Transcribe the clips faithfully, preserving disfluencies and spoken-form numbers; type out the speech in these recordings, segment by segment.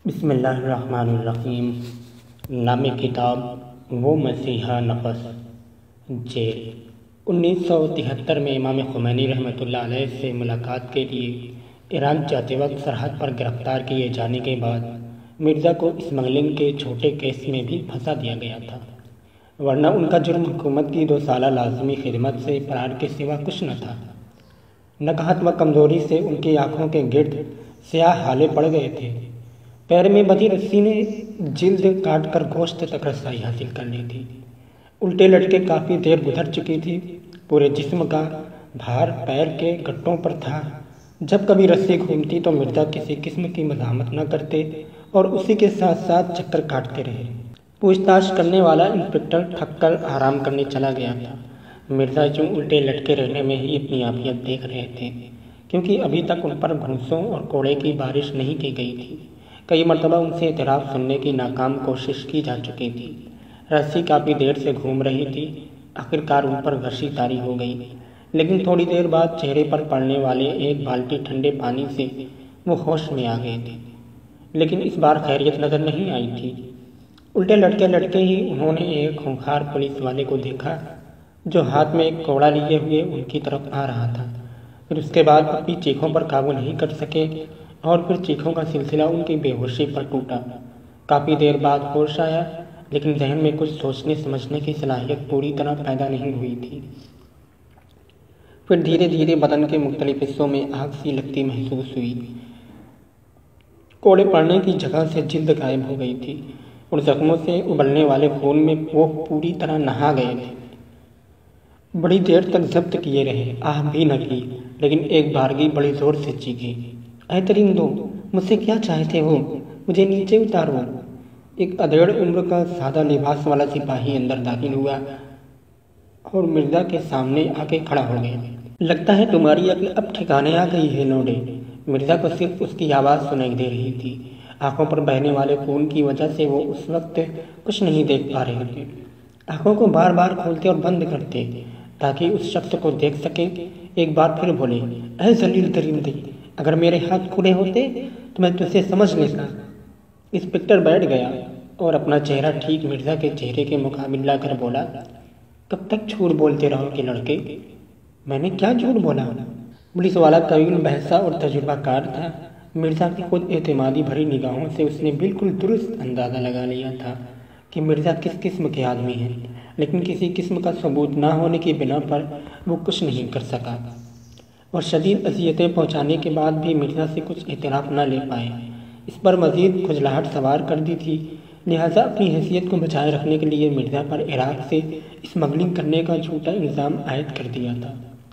بسم اللہ الرحمن الرحیم۔ نام کتاب وہ مسیحا نفس۔ جیل انیس سو تہتر میں امام خمینی رحمۃ اللہ علیہ سے ملاقات کے لیے ایران جاتے وقت سرحد پر گرفتار کیے جانے کے بعد مرزا کو اسمگلنگ کے چھوٹے کیس میں بھی پھنسا دیا گیا تھا، ورنہ ان کا جرم حکومت کی دو سالہ لازمی خدمت سے فرار کے سوا کچھ نہ تھا۔ نکہت و کمزوری سے ان کی آنکھوں کے گرد سیاہ ہالے پڑ گئے تھے۔ پیر میں بندھی رسی نے جلد کاٹ کر گوشت تک رسائی حاصل کر لی تھی۔ الٹے لٹکے کافی دیر گزر چکی تھی۔ پورے جسم کا بھار پیر کے گٹوں پر تھا۔ جب کبھی رسی گھومتی تو مرزا کسی قسم کی مزاحمت نہ کرتے اور اسی کے ساتھ ساتھ چکر کاٹتے رہے۔ پوچھ تاچھ کرنے والا انسپکٹر تھک کر آرام کرنے چلا گیا تھا۔ مرزا جو الٹے لٹکے رہنے میں ہی اپنی عافیت دیکھ رہے تھے، کیونکہ ابھی تک ان پر گھونسوں اور کوڑے کی بارش نہیں کی گئی تھی۔ کئی مرتبہ ان سے اعتراف سننے کی ناکام کوشش کی جا چکی تھی۔ رسی کافی دیر سے گھوم رہی تھی، آخرکار ان پر غشی طاری ہو گئی، لیکن تھوڑی دیر بعد چہرے پر پڑنے والے ایک بالٹی ٹھنڈے پانی سے وہ ہوش میں آ گئے تھے، لیکن اس بار خیریت نظر نہیں آئی تھی۔ الٹے لٹکے لٹکے ہی انہوں نے ایک خونخوار پولیس والے کو دیکھا جو ہاتھ میں ایک کوڑا لیے ہوئے ان کی طرف آ رہا تھا۔ پھر اس کے بعد اپنی چیخوں پر قابو نہیں کر سکے اور پھر چیخوں کا سلسلہ ان کی بے ہوشی پر ٹوٹا۔ کافی دیر بعد ہوش آیا، لیکن ذہن میں کچھ سوچنے سمجھنے کی صلاحیت پوری طرح پیدا نہیں ہوئی تھی۔ پھر دھیرے دھیرے بدن کے مختلف حصوں میں آگ سی لگتی محسوس ہوئی۔ کوڑے پڑنے کی جگہ سے جلد غائب ہو گئی تھی اور زخموں سے ابلنے والے خون میں وہ پوری طرح نہا گئے تھے۔ بڑی دیر تک ضبط کیے رہے، آہ بھی نہ کی، لیکن ایک بارگی بڑی زور سے چیخی، اے درندو، مجھ سے کیا چاہتے ہو؟ مجھے نیچے اتارو۔ ایک ادھیڑ عمر کا سادہ لباس والا سپاہی اندر داخل ہوا اور مرزا کے سامنے آ کے کھڑا ہو گیا۔ لگتا ہے تمہاری عقل اب ٹھکانے آ گئی ہے نوڈے۔ مرزا کو صرف اس کی آواز سنائی دے رہی تھی۔ آنکھوں پر بہنے والے خون کی وجہ سے وہ اس وقت کچھ نہیں دیکھ پا رہے تھے۔ آنکھوں کو بار بار کھولتے اور بند کرتے تاکہ اس شخص کو دیکھ سکے۔ ایک بار پھر بولے، اے ذلیل درندے، اگر میرے ہاتھ کھلے ہوتے تو میں تجھے سمجھ لیتا۔ انسپکٹر بیٹھ گیا اور اپنا چہرہ ٹھیک مرزا کے چہرے کے مقابل لا کر بولا، کب تک جھوٹ بولتے رہو گے لڑکے؟ میں نے کیا جھوٹ بولا؟ پولیس والا طویل بحثہ اور تجربہ کار تھا۔ مرزا کی خود اعتمادی بھری نگاہوں سے اس نے بالکل درست اندازہ لگا لیا تھا کہ مرزا کس قسم کے آدمی ہیں، لیکن کسی قسم کا ثبوت نہ ہونے کی بنا پر وہ کچھ نہیں کر سکا اور شدید اذیتیں پہنچانے کے بعد بھی مرزا سے کچھ اعتراف نہ لے پائے۔ اس پر مزید کھجلاہٹ سوار کر دی تھی، لہٰذا اپنی حیثیت کو بچائے رکھنے کے لیے مرزا پر عراق سے اسمگلنگ کرنے کا جھوٹا الزام عائد کر دیا تھا۔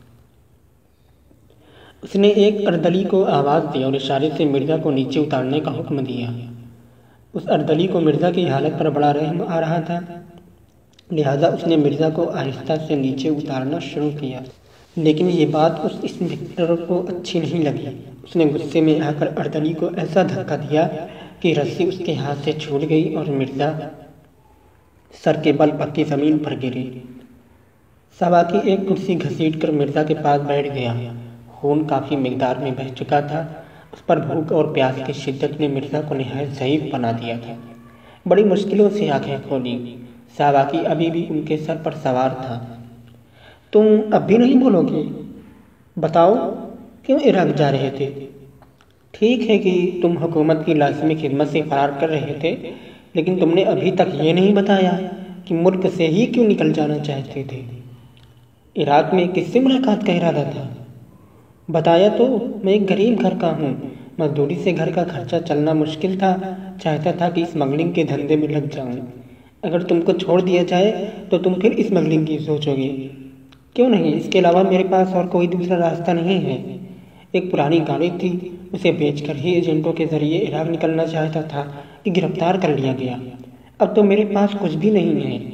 اس نے ایک اردلی کو آواز دی اور اشارے سے مرزا کو نیچے اتارنے کا حکم دیا۔ اس اردلی کو مرزا کی حالت پر بڑا رحم آ رہا تھا، لہٰذا اس نے مرزا کو آہستہ سے نیچے اتارنا شروع کیا، لیکن یہ بات اس انسپکٹر کو اچھی نہیں لگی۔ اس نے غصے میں آ کر اردلی کو ایسا دھکا دیا کہ رسی اس کے ہاتھ سے چھوٹ گئی اور مرزا سر کے بل پکی زمین پر گرے۔ سوا کی ایک کرسی گھسیٹ کر مرزا کے پاس بیٹھ گیا۔ خون کافی مقدار میں بہہ چکا تھا۔ اس پر بھوک اور پیاس کی شدت نے مرزا کو نہایت ضعیف بنا دیا تھا۔ بڑی مشکلوں سے آنکھیں کھولی۔ ساواکی ابھی بھی ان کے سر پر سوار تھا۔ تم اب بھی نہیں بولو گے؟ بتاؤ، کیوں عراق جا رہے تھے؟ ٹھیک ہے کہ تم حکومت کی لازمی خدمت سے فرار کر رہے تھے، لیکن تم نے ابھی تک یہ نہیں بتایا کہ ملک سے ہی کیوں نکل جانا چاہتے تھے۔ عراق میں کس سے ملاقات کا ارادہ تھا؟ بتایا تو، میں ایک غریب گھر کا ہوں، مزدوری سے گھر کا خرچہ چلنا مشکل تھا، چاہتا تھا کہ اسمگلنگ کے دھندے میں لگ جاؤں۔ اگر تم کو چھوڑ دیا جائے تو تم پھر اسمگلنگ کی سوچو گے۔ کیوں نہیں، اس کے علاوہ میرے پاس اور کوئی دوسرا راستہ نہیں ہے۔ ایک پرانی گاڑی تھی، اسے بیچ کر ہی ایجنٹوں کے ذریعے عراق نکلنا چاہتا تھا کہ گرفتار کر لیا گیا۔ اب تو میرے پاس کچھ بھی نہیں ہے۔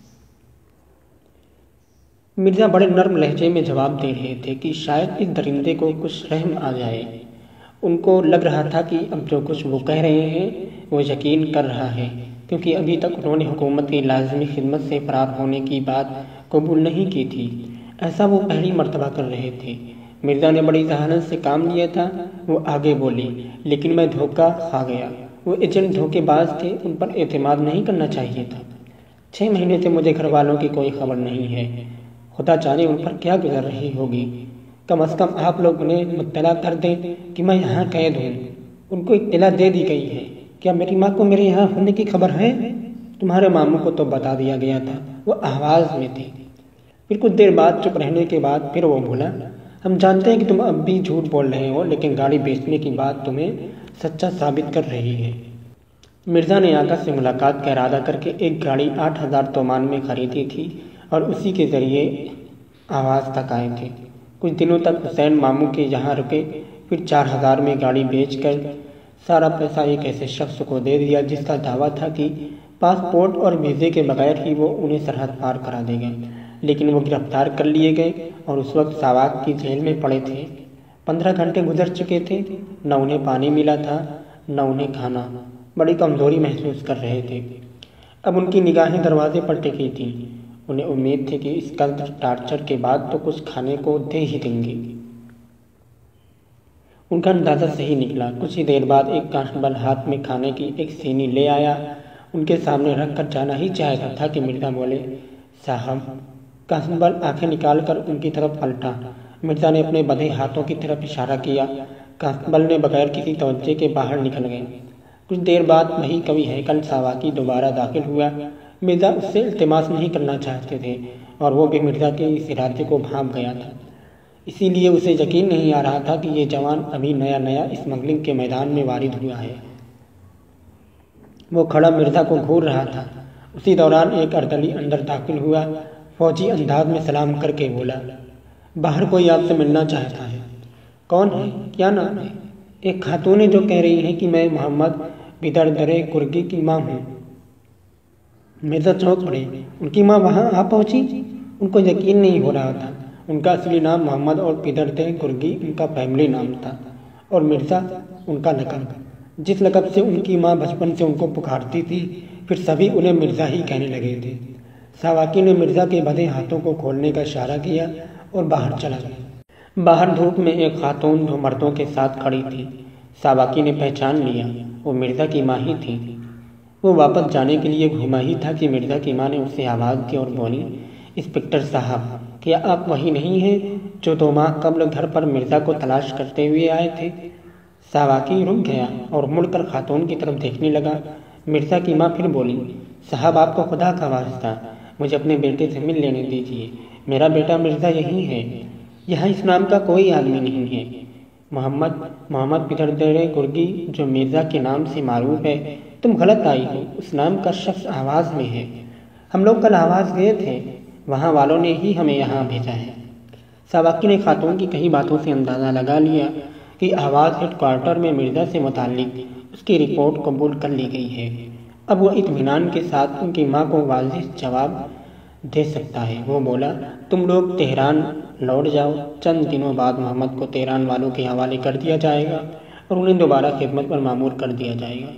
مرزا بڑے نرم لہجے میں جواب دے رہے تھے کہ شاید اس درندے کو کچھ رحم آ جائے۔ ان کو لگ رہا تھا کہ اب جو کچھ وہ کہہ رہے ہیں وہ یقین کر رہا ہے، کیونکہ ابھی تک انہوں نے حکومت کی لازمی خدمت سے فرار ہونے کی بات قبول نہیں کی تھی۔ ایسا وہ پہلی مرتبہ کر رہے تھے۔ مرزا نے بڑی ذہانت سے کام لیا تھا۔ وہ آگے بولی، لیکن میں دھوکہ کھا گیا۔ وہ ایجنٹ دھوکے باز تھے، ان پر اعتماد نہیں کرنا چاہیے تھا۔ چھ مہینے سے مجھے گھر والوں کی کوئی خبر نہیں ہے، خدا جانے ان پر کیا گزر رہی ہوگی۔ کم از کم آپ لوگ انہیں مطلع کر دیں کہ میں یہاں قید ہوں۔ ان کو اطلاع دے دی گئی ہے۔ کیا میری ماں کو میرے یہاں ہونے کی خبر ہے؟ تمہارے ماموں کو تو بتا دیا گیا تھا، وہ آواز میں تھی۔ پھر کچھ دیر بعد چپ رہنے کے بعد پھر وہ بولا، ہم جانتے ہیں کہ تم اب بھی جھوٹ بول رہے ہو، لیکن گاڑی بیچنے کی بات تمہیں سچا ثابت کر رہی ہے۔ مرزا نے آقا سے ملاقات کا ارادہ کر کے ایک گاڑی آٹھ ہزار تومان میں خریدی تھی اور اسی کے ذریعے آواز تک آئے تھے۔ کچھ دنوں تک حسین ماموں کے یہاں رکے، پھر چار ہزار میں گاڑی بیچ کر سارا پیسہ ایک ایسے شخص کو دے دیا جس کا دعویٰ تھا کہ پاسپورٹ اور ویزے کے بغیر ہی وہ انہیں سرحد پار کرا دے گا، لیکن وہ گرفتار کر لیے گئے اور اس وقت ساواک کی جیل میں پڑے تھے۔ پندرہ گھنٹے گزر چکے تھے، نہ انہیں پانی ملا تھا نہ انہیں کھانا، بڑی کمزوری محسوس کر رہے تھے۔ اب ان کی نگاہیں دروازے پر ٹکی تھیں، انہیں امید تھی کہ اس قدر ٹارچر کے بعد تو کچھ کھانے کو دے ہی دیں گے۔ ان کا اندازہ صحیح نکلا۔ کچھ ہی دیر بعد ایک کانسٹیبل ہاتھ میں کھانے کی ایک سینی لے آیا، ان کے سامنے رکھ کر جانا ہی چاہتا تھا کہ مرزا بولے، صاحب۔ کانسٹیبل آنکھیں نکال کر ان کی طرف پلٹا۔ مرزا نے اپنے بدھے ہاتھوں کی طرف اشارہ کیا۔ کانسٹیبل نے بغیر کسی توجہ کے باہر نکل گئے۔ کچھ دیر بعد وہی کبھی ہیکل ساواکی دوبارہ داخل ہوا۔ مرزا اس سے التماس نہیں کرنا چاہتے تھے اور وہ بھی مرزا کے اس ارادے کو بھانپ گیا تھا، اسی لیے اسے یقین نہیں آ رہا تھا کہ یہ جوان ابھی نیا نیا اسمگلنگ کے میدان میں وارد ہوا ہے۔ وہ کھڑا مرزا کو گھور رہا تھا۔ اسی دوران ایک اردلی اندر داخل ہوا، فوجی انداز میں سلام کر کے بولا، باہر کوئی آپ سے ملنا چاہتا ہے۔ کون ہے؟ کیا نام ہے؟ ایک خاتون ہے جو کہہ رہی ہے کہ میں محمد بدردرے کرگی کی ماں ہوں۔ مرزا چونک پڑے۔ ان کی ماں وہاں آ پہنچی؟ ان کو یقین نہیں ہو رہا تھا۔ ان کا اصلی نام محمد اور بدردرے کرگی ان کا فیملی نام تھا، اور مرزا ان کا لقب، جس لقب سے ان کی ماں بچپن سے ان کو پکارتی تھی، پھر سبھی انہیں مرزا ہی کہنے لگے تھے۔ ساواکی نے مرزا کے بدھے ہاتھوں کو کھولنے کا اشارہ کیا اور باہر چلا گیا۔ باہر دھوپ میں ایک خاتون دو مردوں کے ساتھ کھڑی تھی۔ ساواکی نے پہچان لیا، وہ مرزا کی ماں ہی تھی۔ وہ واپس جانے کے لیے گھوما ہی تھا کہ مرزا کی ماں نے اسے آواز دی اور بولی، انسپکٹر صاحب، کیا آپ وہی نہیں ہیں جو دو ماہ قبل گھر پر مرزا کو تلاش کرتے ہوئے آئے تھے؟ ساواکی رک گیا اور مڑ کر خاتون کی طرف دیکھنے لگا۔ مرزا کی ماں پھر بولی، صاحب آپ کو خدا کا واسطہ مجھے اپنے بیٹے سے مل لینے دیجیے، میرا بیٹا مرزا یہی ہے، یہاں اس نام کا کوئی آدمی نہیں ہے۔ محمد محمد بدردرے کرگی جو مرزا کے نام سے معروف ہے، تم غلط آئی ہو، اس نام کا شخص آواز میں ہے۔ ہم لوگ کل آواز گئے تھے، وہاں والوں نے ہی ہمیں یہاں بھیجا ہے۔ ساواکی نے خاتون کی کئی باتوں سے اندازہ لگا لیا کہ آواز ہیڈ کوارٹر میں مرزا سے متعلق اس کی رپورٹ قبول کر لی گئی ہے۔ اب وہ اطمینان کے ساتھ ان کی ماں کو واضح جواب دے سکتا ہے۔ وہ بولا، تم لوگ تہران لوٹ جاؤ، چند دنوں بعد محمد کو تہران والوں کے حوالے کر دیا جائے گا اور انہیں دوبارہ خدمت پر مامور کر دیا جائے گا۔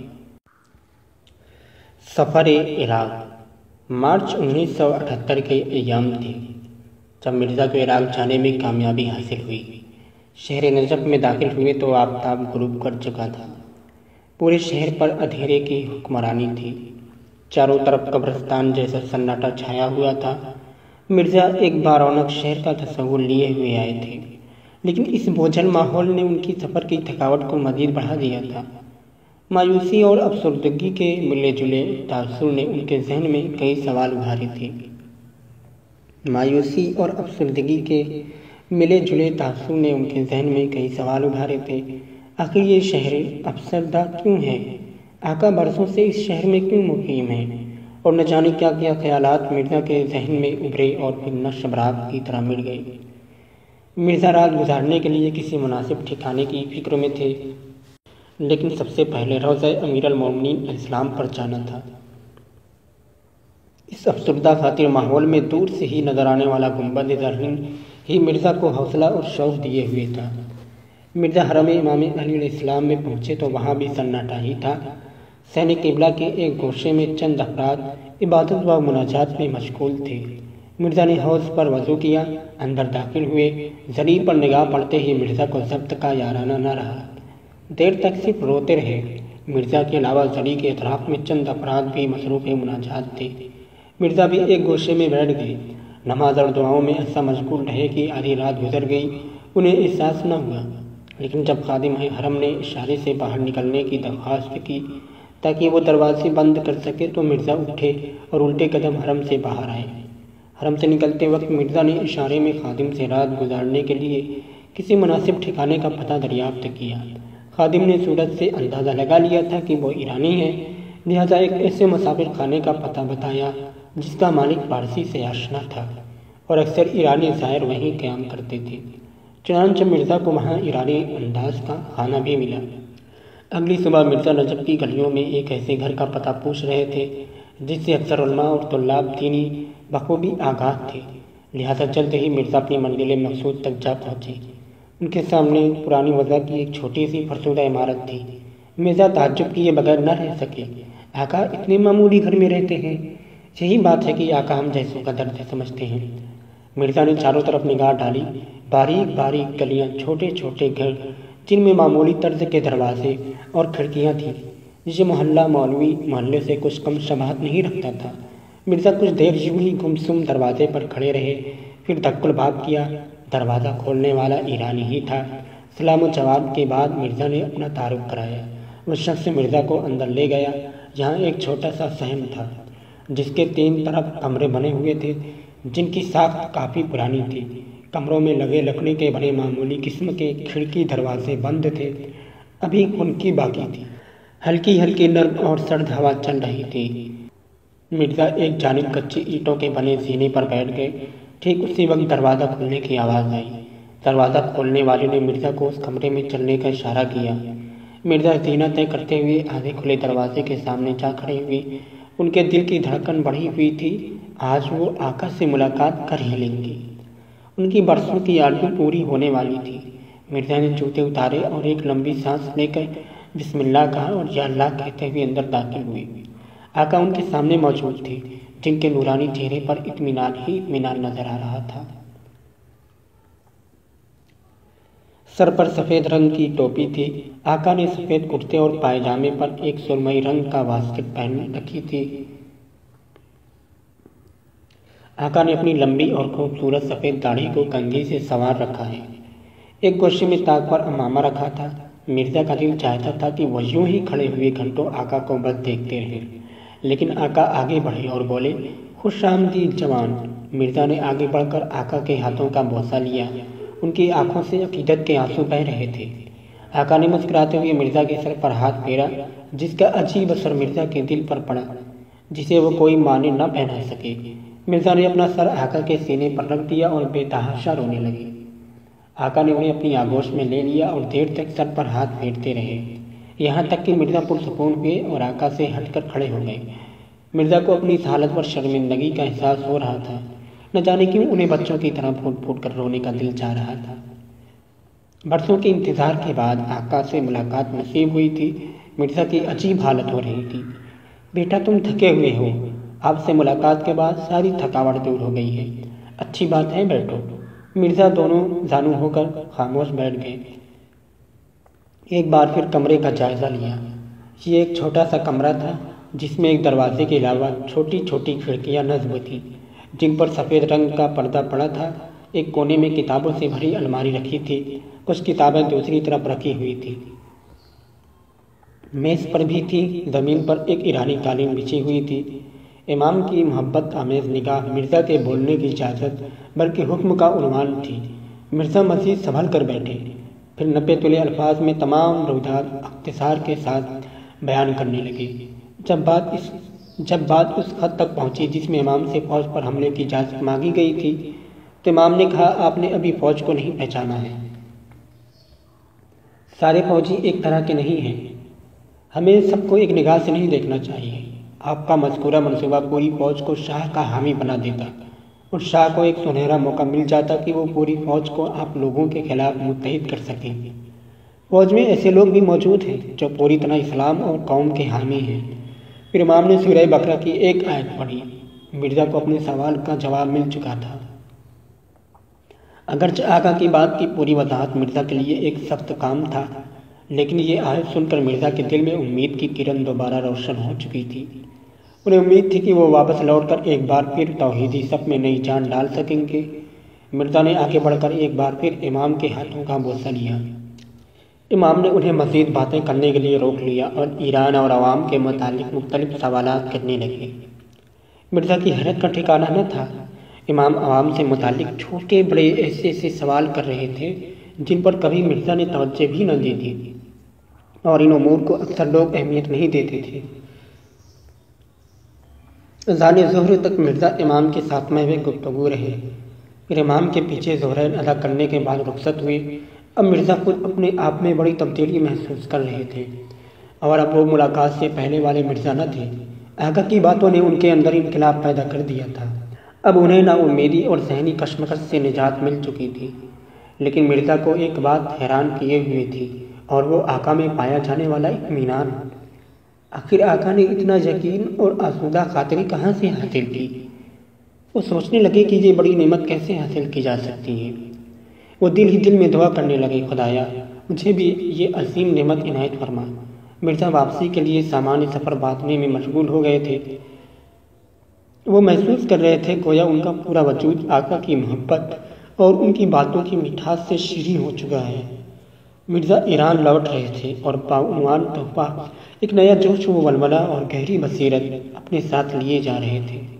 سفر عراق۔ مارچ انیس سو اٹھہتر کے ایام تھے جب مرزا کو عراق جانے میں کامیابی حاصل ہوئی۔ شہر نجف میں داخل ہوئے تو آفتاب غروب کر چکا تھا۔ پورے شہر پر اندھیرے کی حکمرانی تھی، چاروں طرف قبرستان جیسا سناٹا چھایا ہوا تھا۔ مرزا ایک بارونق شہر کا تصور لیے ہوئے آئے تھے، لیکن اس بوجھل ماحول نے ان کی سفر کی تھکاوٹ کو مزید بڑھا دیا تھا۔ مایوسی اور افسردگی کے ملے جلے تاثر نے ان کے ذہن میں کئی سوال ابھارے تھے۔ مایوسی اور افسردگی کے ملے جلے تاثر نے ان کے ذہن میں کئی سوال ابھارے تھے۔ آخر یہ شہر افسردہ کیوں ہے؟ آقا برسوں سے اس شہر میں کیوں مقیم ہے؟ اور نہ جانے کیا کیا خیالات مرزا کے ذہن میں ابھرے اور پھر نشر براق کی طرح مل گئے۔ مرزا رات گزارنے کے لیے کسی مناسب ٹھکانے کی فکر میں تھے، لیکن سب سے پہلے روضہ امیر المومنین علیہ السلام پر جانا تھا۔ اس افسردہ خاطر ماحول میں دور سے ہی نظر آنے والا گنبد زرین ہی مرزا کو حوصلہ اور شوق دیے ہوئے تھا۔ مرزا حرم امام علی علیہ السلام میں پہنچے تو وہاں بھی سناٹا ہی تھا۔ سین قبلہ کے ایک گوشے میں چند افراد عبادت و مناجات میں مشغول تھے۔ مرزا نے حوض پر وضو کیا، اندر داخل ہوئے۔ زری پر نگاہ پڑتے ہی مرزا کو ضبط کا یارانہ نہ رہا، دیر تک صرف روتے رہے۔ مرزا کے علاوہ زری کے اطراف میں چند افراد بھی مصروف مناجات تھے۔ مرزا بھی ایک گوشے میں بیٹھ گئے، نماز اور دعاؤں میں ایسا مشغول رہے کہ آدھی رات گزر گئی، انہیں احساس نہ ہوا۔ لیکن جب خادم حرم نے اشارے سے باہر نکلنے کی درخواست کی تاکہ وہ دروازے بند کر سکے تو مرزا اٹھے اور الٹے قدم حرم سے باہر آئے۔ حرم سے نکلتے وقت مرزا نے اشارے میں خادم سے رات گزارنے کے لیے کسی مناسب ٹھکانے کا پتہ دریافت کیا۔ خادم نے صورت سے اندازہ لگا لیا تھا کہ وہ ایرانی ہے، لہذا ایک ایسے مسافر خانے کا پتہ بتایا جس کا مالک پارسی سے آشنا تھا اور اکثر ایرانی زائر وہیں قیام کرتے تھے۔ چنانچہ مرزا کو وہاں ایرانی انداز کا خانہ بھی ملا۔ اگلی صبح مرزا نجف کی گلیوں میں ایک ایسے گھر کا پتہ پوچھ رہے تھے جس سے اکثر علماء اور طلاب دینی بخوبی آگاہ تھے، لہذا جلد ہی مرزا اپنی منزل مقصود تک جا پہنچے۔ ان کے سامنے پرانی وضع کی ایک چھوٹی سی فرسودہ عمارت تھی۔ مرزا تعجب کیے بغیر نہ رہ سکے۔ آقا اتنے معمولی گھر میں رہتے ہیں؟ یہی بات ہے کہ آقا ہم جیسوں کا درد سمجھتے ہیں۔ مرزا نے چاروں طرف نگاہ ڈالی، باریک باریک گلیاں، چھوٹے چھوٹے گھر جن میں معمولی طرز کے دروازے اور کھڑکیاں تھیں، جسے محلہ مولوی محلے سے کچھ کم شباہت نہیں رکھتا تھا۔ مرزا کچھ دیر یوں ہی گمسم دروازے پر کھڑے رہے، پھر دھک الباب کیا۔ دروازہ کھولنے والا ایرانی ہی تھا۔ سلام و جواب کے بعد مرزا نے اپنا تعارف کرایا۔ وہ شخص مرزا کو اندر لے گیا، جہاں ایک چھوٹا سا صحن تھا جس کے تین طرف کمرے بنے ہوئے تھے جن کی ساخت کافی پرانی تھی۔ کمروں میں لگے لکڑی کے بڑے معمولی قسم کے کھڑکی دروازے بند تھے، ابھی کھنکی باقی تھی۔ ہلکی ہلکی نرم اور سرد ہوا چل رہی تھی۔ مرزا ایک جانب کچی اینٹوں کے بنے زینے پر بیٹھ گئے۔ ٹھیک اسی وقت دروازہ کھلنے کی آواز آئی۔ دروازہ کھولنے والے نے مرزا کو اس کمرے میں چلنے کا اشارہ کیا۔ مرزا زینہ طے کرتے ہوئے آدھے کھلے دروازے کے سامنے جا کھڑے ہوئے۔ ان کے دل کی دھڑکن بڑھی ہوئی تھی، آج وہ آقا سے ملاقات کر ہی لیں گے۔ ان کی برسوں کی آرزو پوری ہونے والی تھی۔ مرزا نے جوتے اتارے اور ایک لمبی سانس لے کر بسم اللہ کہا اور یا اللہ کہتے ہوئے اندر داخل ہوئے۔ آقا ان کے سامنے موجود تھے، جن کے نورانی چہرے پر اطمینان ہی اطمینان نظر آ رہا تھا۔ سر پر سفید رنگ کی ٹوپی تھی۔ آقا نے سفید کرتے اور پائجامے پر ایک سرمئی رنگ کا واسکٹ پہن رکھی تھی۔ آقا نے اپنی لمبی اور خوبصورت سفید داڑھی کو کنگھی سے سنوار رکھا ہے۔ ایک گوشے میں طاق پر امامہ رکھا تھا۔ مرزا کا دل چاہتا تھا کہ وہ یوں ہی کھڑے ہوئے گھنٹوں آقا کو بس دیکھتے رہے، لیکن آقا آگے بڑھے اور بولے، خوش آمدید جوان۔ مرزا نے آگے بڑھ کر آقا کے ہاتھوں کا بوسہ لیا۔ ان کی آنکھوں سے عقیدت کے آنسو بہہ رہے تھے۔ آقا نے مسکراتے ہوئے مرزا کے سر پر ہاتھ پھیرا، جس کا عجیب اثر مرزا کے دل پر پڑا، جسے وہ کوئی معنی نہ پہنا سکے۔ مرزا نے اپنا سر آقا کے سینے پر رکھ دیا اور بے تحاشا رونے لگے۔ آقا نے انہیں اپنی آغوش میں لے لیا اور دیر تک سر پر ہاتھ پھیرتے رہے، یہاں تک کہ مرزا پرسکون ہوئے اور آقا سے ہٹ کر کھڑے ہو گئے۔ مرزا کو اپنی اس حالت پر شرمندگی کا احساس ہو رہا تھا، نہ جانے کیوں انہیں بچوں کی طرح پھوٹ پھوٹ کر رونے کا دل چاہ رہا تھا۔ برسوں کے انتظار کے بعد آقا سے ملاقات نصیب ہوئی تھی۔ مرزا کی عجیب حالت ہو رہی تھی۔ بیٹا تم تھکے ہوئے ہو، آپ سے ملاقات کے بعد ساری تھکاوٹ دور ہو گئی ہے، اچھی بات ہے، بیٹھو۔ مرزا دونوں زانو ہو کر خاموش بیٹھ گئے۔ ایک بار پھر کمرے کا جائزہ لیا۔ یہ ایک چھوٹا سا کمرہ تھا جس میں ایک دروازے کے علاوہ چھوٹی چھوٹی کھڑکیاں نصب تھیں جن پر سفید رنگ کا پردہ پڑا تھا۔ ایک کونے میں کتابوں سے بھری الماری رکھی تھی، کچھ کتابیں دوسری طرف رکھی ہوئی تھی، میز پر بھی تھی۔ زمین پر ایک ایرانی قالین بچھی ہوئی تھی۔ امام کی محبت آمیز نگاہ مرزا کے بولنے کی اجازت بلکہ حکم کا عنوان تھی۔ مرزا مزید سنبھل کر بیٹھے، پھر نپے تلے الفاظ میں تمام رویداد اختصار کے ساتھ بیان کرنے لگے۔ جب بات اس جب بات اس خط تک پہنچی جس میں امام سے فوج پر حملے کی اجازت مانگی گئی تھی تو امام نے کہا، آپ نے ابھی فوج کو نہیں پہچانا ہے۔ سارے فوجی ایک طرح کے نہیں ہیں، ہمیں سب کو ایک نگاہ سے نہیں دیکھنا چاہیے۔ آپ کا مذکورہ منصوبہ پوری فوج کو شاہ کا حامی بنا دیتا اور شاہ کو ایک سنہرا موقع مل جاتا کہ وہ پوری فوج کو آپ لوگوں کے خلاف متحد کر سکیں۔ فوج میں ایسے لوگ بھی موجود ہیں جو پوری طرح اسلام اور قوم کے حامی ہیں۔ پھر امام نے سورہ بقرہ کی ایک آیت پڑھی۔ مرزا کو اپنے سوال کا جواب مل چکا تھا۔ اگرچہ آقا کی بات کی پوری وضاحت مرزا کے لیے ایک سخت کام تھا، لیکن یہ آیت سن کر مرزا کے دل میں امید کی کرن دوبارہ روشن ہو چکی تھی۔ انہیں امید تھی کہ وہ واپس لوٹ کر ایک بار پھر توحیدی صف میں نئی جان ڈال سکیں گے۔ مرزا نے آگے بڑھ کر ایک بار پھر امام کے ہاتھوں کا بوسہ لیا۔ امام نے انہیں مزید باتیں کرنے کے لیے روک لیا اور ایران اور عوام کے متعلق مختلف سوالات کرنے لگے۔ مرزا کی حیرت کا ٹھکانہ نہ تھا۔ امام عوام سے متعلق چھوٹے بڑے ایسے ایسے سوال کر رہے تھے جن پر کبھی مرزا نے توجہ بھی نہ دی تھی، اور ان امور کو اکثر لوگ اہمیت نہیں دیتے تھے۔ اذان ظہر تک مرزا امام کے ساتھ محو گفتگو رہے، پھر امام کے پیچھے ظہرین ادا کرنے کے بعد رخصت ہوئے۔ اب مرزا خود اپنے آپ میں بڑی تبدیلی محسوس کر رہے تھے، اور اب وہ ملاقات سے پہلے والے مرزا نہ تھے۔ آگا کی باتوں نے ان کے اندر انقلاب پیدا کر دیا تھا۔ اب انہیں نا امیدی اور ذہنی کشمکش سے نجات مل چکی تھی، لیکن مرزا کو ایک بات حیران کیے ہوئے تھی، اور وہ آقا میں پایا جانے والا اطمینان۔ آخر آقا نے اتنا یقین اور آسودہ خاطری کہاں سے حاصل کی؟ وہ سوچنے لگے کہ یہ بڑی نعمت کیسے حاصل کی جا سکتی ہے۔ وہ دل ہی دل میں دعا کرنے لگے، خدایا مجھے بھی یہ عظیم نعمت عنایت فرما۔ مرزا واپسی کے لیے سامان سفر باندھنے میں مشغول ہو گئے تھے۔ وہ محسوس کر رہے تھے گویا ان کا پورا وجود آقا کی محبت اور ان کی باتوں کی مٹھاس سے شیریں ہو چکا ہے۔ مرزا ایران لوٹ رہے تھے، اور باعنوان تحفہ ایک نیا جوش و ولولہ اور گہری بصیرت اپنے ساتھ لیے جا رہے تھے۔